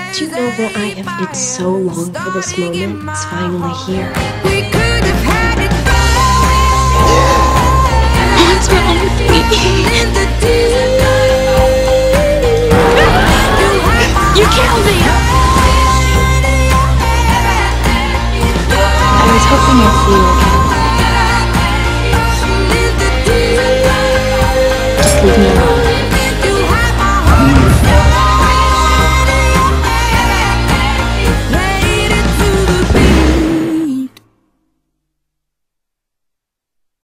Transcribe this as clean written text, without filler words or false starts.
Do you know that I have waited so long for this moment? It's finally here. What's wrong with me? You killed me! I was hoping you'd feel okay. Just leave me alone.